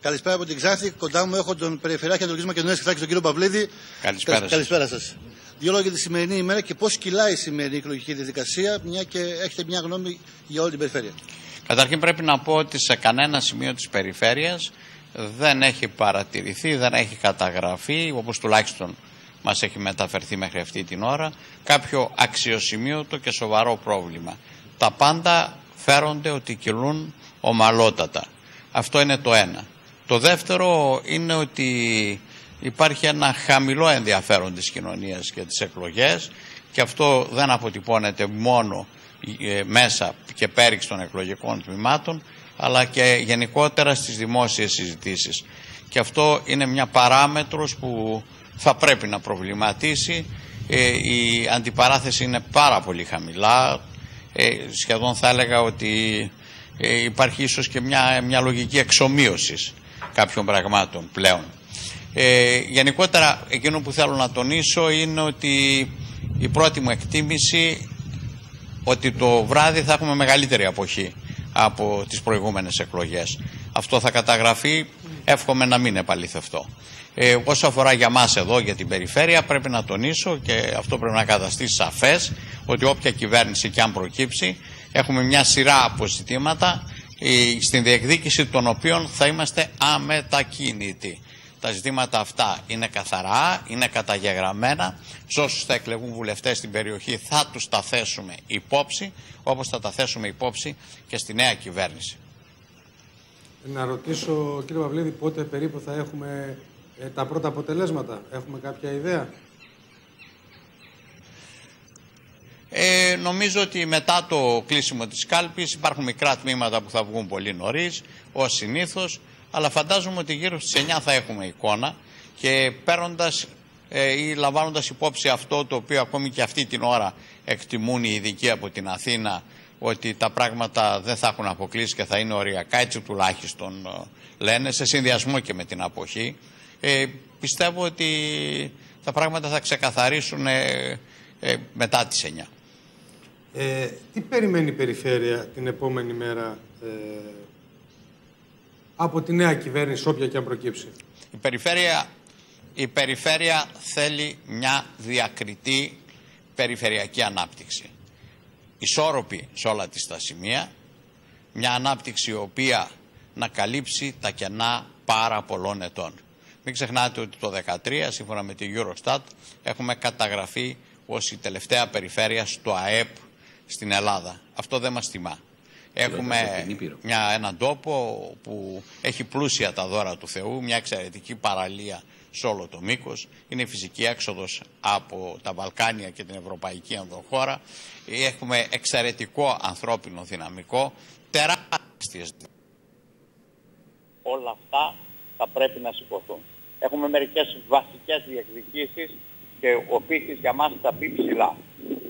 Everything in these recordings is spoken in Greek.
Καλησπέρα από την Ξάνθη. Κοντά μου έχω τον Περιφερειάρχη Ανατολικής Μακεδονίας Χρυσάκη, τον κύριο Παυλίδη. Καλησπέρα σας. Δύο λόγια για τη σημερινή ημέρα και πώς κυλάει η σημερινή εκλογική διαδικασία, μια και έχετε μια γνώμη για όλη την περιφέρεια. Καταρχήν πρέπει να πω ότι σε κανένα σημείο της περιφέρειας δεν έχει παρατηρηθεί, δεν έχει καταγραφεί, όπως τουλάχιστον μας έχει μεταφερθεί μέχρι αυτή την ώρα, κάποιο αξιοσημείωτο και σοβαρό πρόβλημα. Τα πάντα φέρονται ότι κυλούν ομαλότατα. Αυτό είναι το ένα. Το δεύτερο είναι ότι υπάρχει ένα χαμηλό ενδιαφέρον της κοινωνίας για τις εκλογές και αυτό δεν αποτυπώνεται μόνο μέσα και πέριξ των εκλογικών τμήματων, αλλά και γενικότερα στις δημόσιες συζητήσεις. Και αυτό είναι μια παράμετρος που θα πρέπει να προβληματίσει. Η αντιπαράθεση είναι πάρα πολύ χαμηλά. Σχεδόν θα έλεγα ότι υπάρχει ίσως και μια λογική εξομοίωσης κάποιων πραγμάτων πλέον. Γενικότερα εκείνο που θέλω να τονίσω είναι ότι η πρώτη μου εκτίμηση ότι το βράδυ θα έχουμε μεγαλύτερη αποχή από τις προηγούμενες εκλογές. Αυτό θα καταγραφεί, εύχομαι να μην επαληθευτώ. Όσο αφορά για μας εδώ, για την περιφέρεια, πρέπει να τονίσω και αυτό πρέπει να καταστήσει σαφές ότι όποια κυβέρνηση και αν προκύψει, έχουμε μια σειρά αποζητήματα στην διεκδίκηση των οποίων θα είμαστε αμετακίνητοι. Τα ζητήματα αυτά είναι καθαρά, είναι καταγεγραμμένα. Σε όσους θα εκλεγούν βουλευτές στην περιοχή θα τους τα θέσουμε υπόψη, όπως θα τα θέσουμε υπόψη και στη νέα κυβέρνηση. Να ρωτήσω, κύριε Παυλίδη, πότε περίπου θα έχουμε τα πρώτα αποτελέσματα. Έχουμε κάποια ιδέα? Νομίζω ότι μετά το κλείσιμο της κάλπης υπάρχουν μικρά τμήματα που θα βγουν πολύ νωρίς, ως συνήθως, αλλά φαντάζομαι ότι γύρω στις 9 θα έχουμε εικόνα και παίρνοντας ή λαμβάνοντας υπόψη αυτό το οποίο ακόμη και αυτή την ώρα εκτιμούν οι ειδικοί από την Αθήνα, ότι τα πράγματα δεν θα έχουν αποκλείσει και θα είναι οριακά, έτσι τουλάχιστον λένε, σε συνδυασμό και με την αποχή. Πιστεύω ότι τα πράγματα θα ξεκαθαρίσουν μετά τις 9. Τι περιμένει η περιφέρεια την επόμενη μέρα από τη νέα κυβέρνηση, όποια και αν προκύψει? Η περιφέρεια θέλει μια διακριτή περιφερειακή ανάπτυξη. Ισόρροπη σε όλα τις τα σημεία, μια ανάπτυξη η οποία να καλύψει τα κενά πάρα πολλών ετών. Μην ξεχνάτε ότι το 2013, σύμφωνα με τη Eurostat, έχουμε καταγραφεί ως η τελευταία περιφέρεια στο ΑΕΠ στην Ελλάδα. Αυτό δεν μας τιμά. Έχουμε έναν τόπο που έχει πλούσια τα δώρα του Θεού, μια εξαιρετική παραλία σε όλο το μήκος. Είναι η φυσική έξοδος από τα Βαλκάνια και την ευρωπαϊκή ενδοχώρα. Έχουμε εξαιρετικό ανθρώπινο δυναμικό, τεράστιες. Όλα αυτά θα πρέπει να σηκωθούν. Έχουμε μερικές βασικές διεκδικήσεις και ο πύχης για μας θα μπει ψηλά.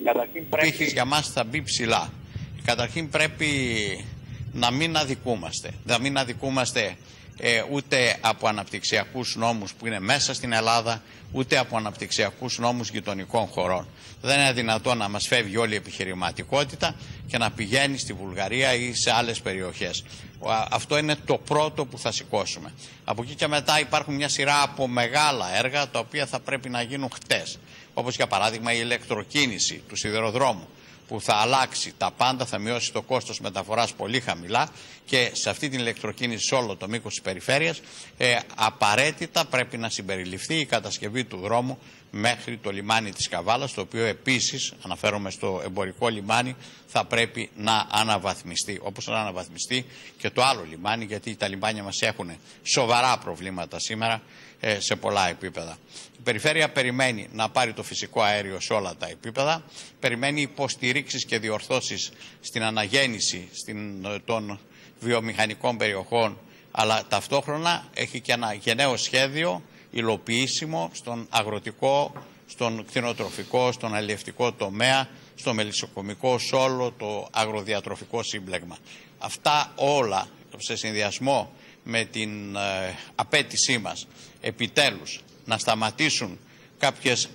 Καταρχήν πρέπει να μην αδικούμαστε. Να μην αδικούμαστε ούτε από αναπτυξιακούς νόμους που είναι μέσα στην Ελλάδα, ούτε από αναπτυξιακούς νόμους γειτονικών χωρών. Δεν είναι δυνατόν να μας φεύγει όλη η επιχειρηματικότητα και να πηγαίνει στη Βουλγαρία ή σε άλλες περιοχές. Αυτό είναι το πρώτο που θα σηκώσουμε. Από εκεί και μετά υπάρχουν μια σειρά από μεγάλα έργα τα οποία θα πρέπει να γίνουν χτες. Όπως για παράδειγμα η ηλεκτροκίνηση του σιδηροδρόμου, που θα αλλάξει τα πάντα, θα μειώσει το κόστος μεταφοράς πολύ χαμηλά και σε αυτή την ηλεκτροκίνηση σε όλο το μήκος της περιφέρειας απαραίτητα πρέπει να συμπεριληφθεί η κατασκευή του δρόμου μέχρι το λιμάνι της Καβάλας, το οποίο επίσης, αναφέρομαι στο εμπορικό λιμάνι, θα πρέπει να αναβαθμιστεί. Όπως να αναβαθμιστεί και το άλλο λιμάνι, γιατί τα λιμάνια μας έχουν σοβαρά προβλήματα σήμερα σε πολλά επίπεδα. Η περιφέρεια περιμένει να πάρει το φυσικό αέριο σε όλα τα επίπεδα, περιμένει υποστηρίξεις και διορθώσεις στην αναγέννηση των βιομηχανικών περιοχών, αλλά ταυτόχρονα έχει και ένα γενναίο σχέδιο υλοποιήσιμο στον αγροτικό, στον κτηνοτροφικό, στον αλλιευτικό τομέα, στο μελισσοκομικό, σε όλο το αγροδιατροφικό σύμπλεγμα. Αυτά όλα σε συνδυασμό με την απέτησή μας επιτέλους να σταματήσουν κάποιες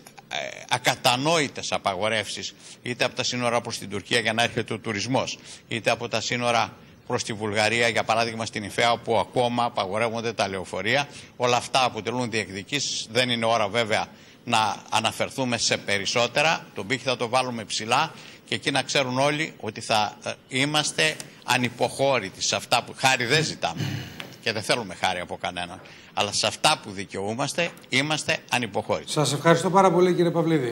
ακατανόητες απαγορεύσεις, είτε από τα σύνορα προς την Τουρκία για να έρχεται ο τουρισμός, είτε από τα σύνορα προς τη Βουλγαρία, για παράδειγμα στην Ιφαία, όπου ακόμα απαγορεύονται τα λεωφορεία. Όλα αυτά αποτελούν διεκδικήσεις. Δεν είναι ώρα βέβαια να αναφερθούμε σε περισσότερα. Τον πύχη θα το βάλουμε ψηλά και εκεί να ξέρουν όλοι ότι θα είμαστε ανυποχώρητοι σε αυτά που χάρη δεν ζητάμε και δεν θέλουμε χάρη από κανέναν. Αλλά σε αυτά που δικαιούμαστε είμαστε ανυποχώρητοι. Σας ευχαριστώ πάρα πολύ, κύριε Παυλίδη.